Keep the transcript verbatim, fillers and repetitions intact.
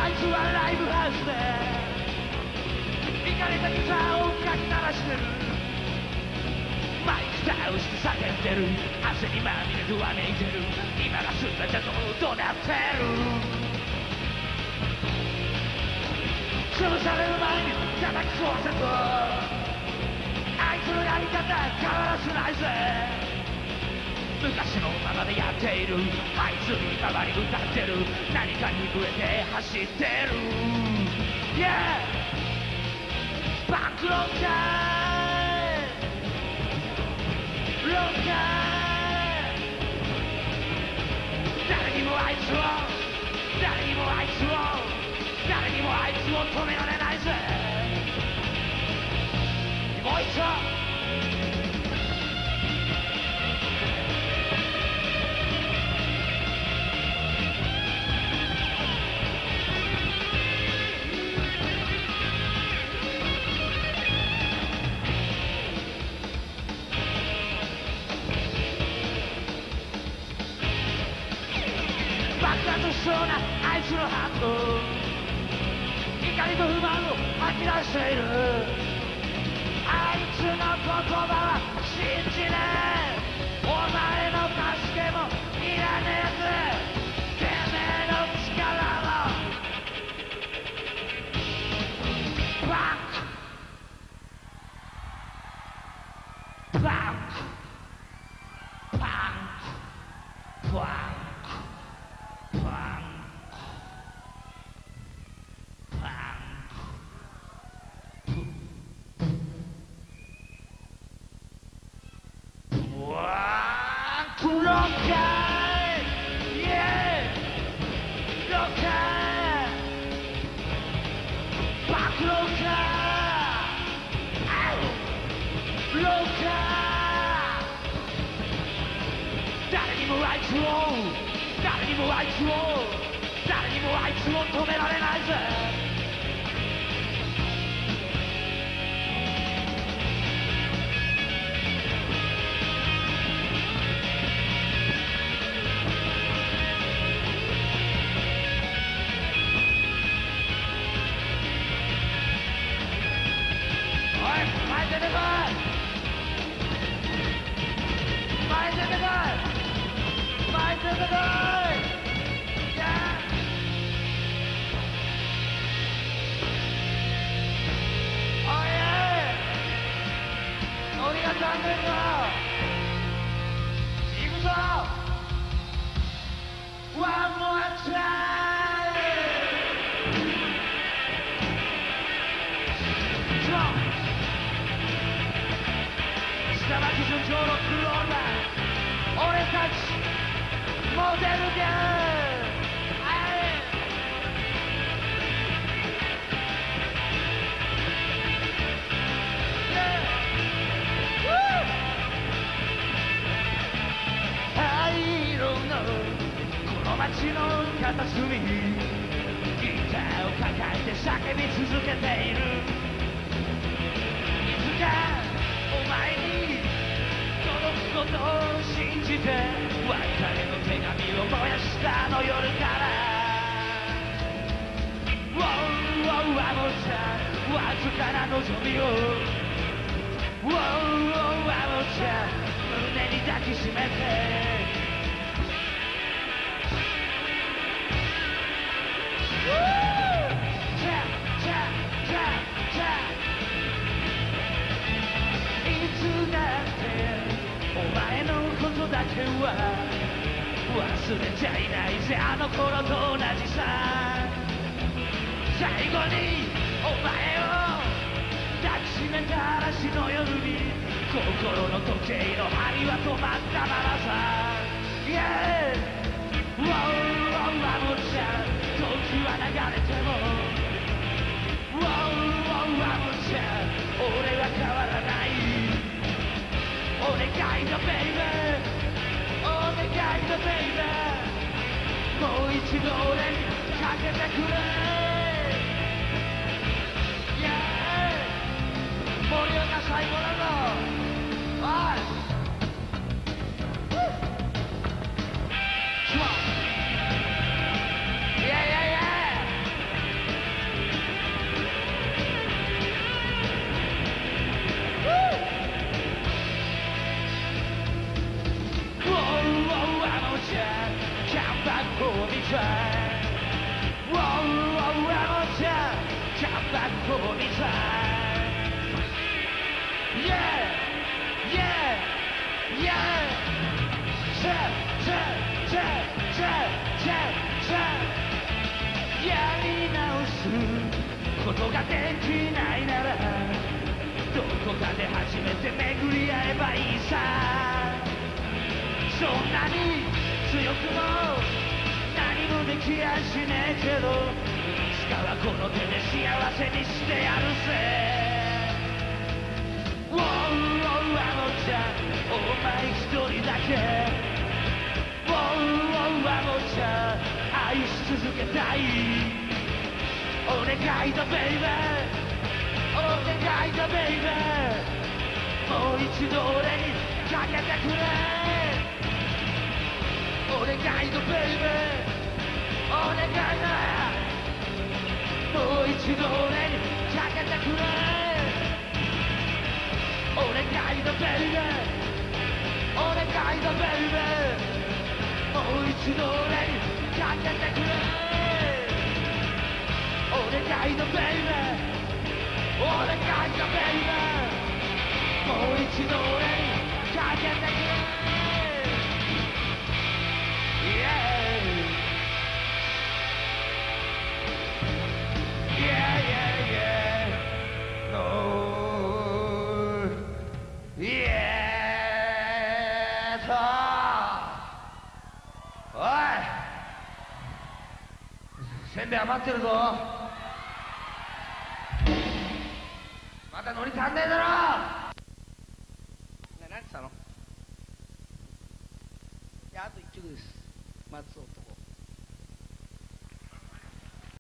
いつはライブハウスでイカれたギターをかき鳴らしてる。マイク倒して叫んでる。汗にまみれとわめいてる。今が全てとなってる。潰される前に叩き壊せと。あいつのやり方変わらせないぜ。昔のままでやっている。あいつに回り歌ってる。何かに触れて走ってる。 Yeah! バンクロッカーロッカー。誰にもあいつを誰にもあいつを誰にもあいつを止められないぜ。もう一度そうなあいつのハート、怒りと不満を吐き出している。あいつの言葉は信じねえ。お前の助けもいらねえぜ。てめえの力もバンクバンクバンクバンク誰にもあいつを誰にもあいつを誰にもあいつを止められないぜ。おい前出てこい前出てこい前出てこい。俺が残念だ。行くぞ。One more time。下町純情のクローラー、俺たちモデルガン。灰色のこの街の片隅にギターを抱えて叫び続けている。いつかお前に届くことを信じて別れの手紙を燃やしたの夜から。ウォーウォーはもうさわずかな望みをウォーウォーはもうさ胸に抱きしめてだけは忘れちゃいないぜ。あの頃と同じさ。最後にお前を抱きしめた嵐の夜に心の時計の針は止まったままさ。Yeah! ウォーウォーはもちゃ時は流れてもウォーウォーはもちゃ俺は変わらない。お願いだベイベーお願いだベイベーもう一度俺にかけてくれ。 Yeah 森岡最後だぞ。おいYeah yeah yeah side. Whoa, whoa, amateur, come back for me side. Yeah, yeah, yeah. Tap, tap, tap, tap, tap, tap. やり直すことができないならどこかで初めて巡り合えばいいさ。そんなに強くも何もできやしねえけどいつかはこの手で幸せにしてやるぜ。ウォーウォーあのちゃんお前一人だけウォーウォーあのちゃん愛し続けたい。お願いだベイベーお願いだベイベーもう一度俺にかけてくれ。お願いだベイベーお願いだもう一度俺にかけてくれ。お願いだベイベーお願いだベイベーもう一度俺にかけてくれ。お願いだベイベーお願いだベイベーもう一度俺にかけてくれ。せんべい余ってるぞ。またノリ足んねえだろ。な、何つったの？いや、あと一曲です。松尾と